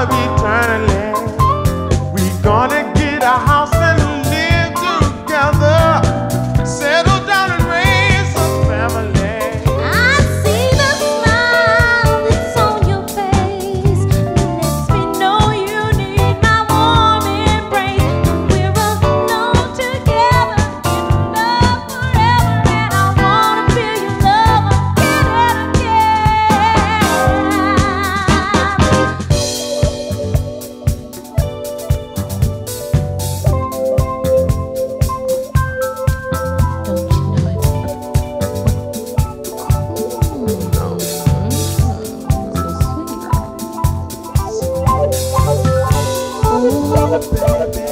love eternally. We gonna get a house and live together. Settle down and raise a family. I see the smile that's on your face. Lets me know you need my warm embrace. We're alone together in love forever, and I wanna feel your love again and Baby.